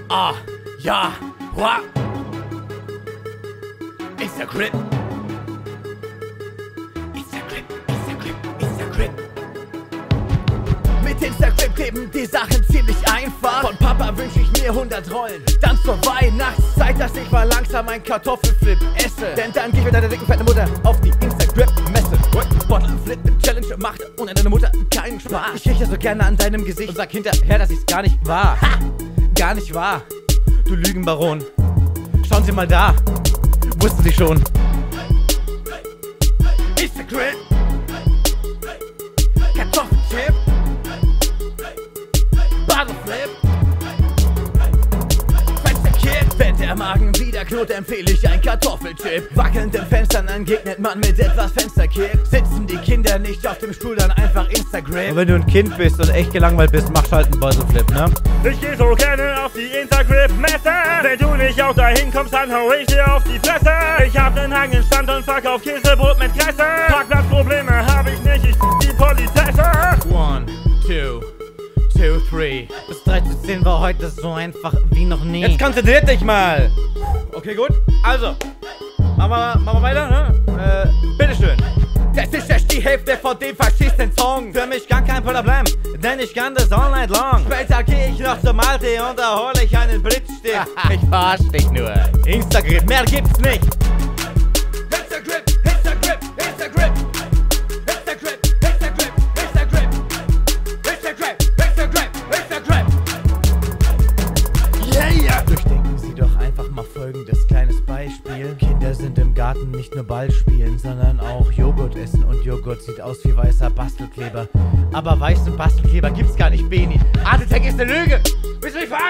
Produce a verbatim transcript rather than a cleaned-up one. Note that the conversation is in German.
Ah, ja, wa. Instagram. Instagram, Instagram, Instagram. Mit Instagram kleben die Sachen ziemlich einfach. Von Papa wünsch ich mir hundert Rollen. Dann zur Weihnachtszeit, dass ich mal langsam ein Kartoffelflip esse. Denn dann geh ich mit deiner dicken fetten Mutter auf die Instagram-Messe. Bottle-Flip-Challenge macht ohne deine Mutter keinen Spaß. Ich rieche so gerne an deinem Gesicht und sag hinterher, dass ich's gar nicht war. Ha! Gar nicht wahr, du Lügenbaron. Schauen Sie mal da, wussten Sie schon. Instagram. Kartoffelchip. Bottleflip. Fensterkipp. Wenn der Magen wieder knurrt, empfehle ich ein Kartoffelchip. Wackelnden Fenstern entgegnet man mit etwas Fensterkipp. Sitzen die Kinder nicht auf dem Stuhl, dann einfach Instagram. Und wenn du ein Kind bist und echt gelangweilt bist, mach halt einen Bottleflip, ne? Ich geh so gerne auf die Instagram-Messe. Wenn du nicht auch dahin kommst, dann hau ich dir auf die Fresse. Ich hab nen Hangenstand und verkauf Käsebrot mit Kresse. Parkplatzprobleme hab ich nicht, ich die Polizesse. One, two, two, three. Bis drei zu zehn war heute so einfach wie noch nie. Jetzt konzentriert dich mal. Okay, gut. Also, machen wir, machen wir weiter, ne? Äh, bitteschön. Das ist erst die Hälfte von dem verschießten Song. Für mich gar kein Problem, denn ich kann das all night long. Später gehe ich noch zum Aldi und da hole ich einen Blitzstift. Ich verarsch dich nur. Instagram, mehr gibt's nicht. Instagram, Instagram, Instagram. Instagram, Instagram, Instagram. Instagram, Instagram, Instagram. Yeah, yeah. Durchdenken Sie doch einfach mal folgendes kleines Beispiel. Kinder sind im Garten nicht nur Ball spielen, sondern auch Joghurt essen. Und Joghurt sieht aus wie weißer Bastelkleber. Aber weißen Bastelkleber gibt's gar nicht, Beni. Art Attack ist eine Lüge. Willst du mich verarschen?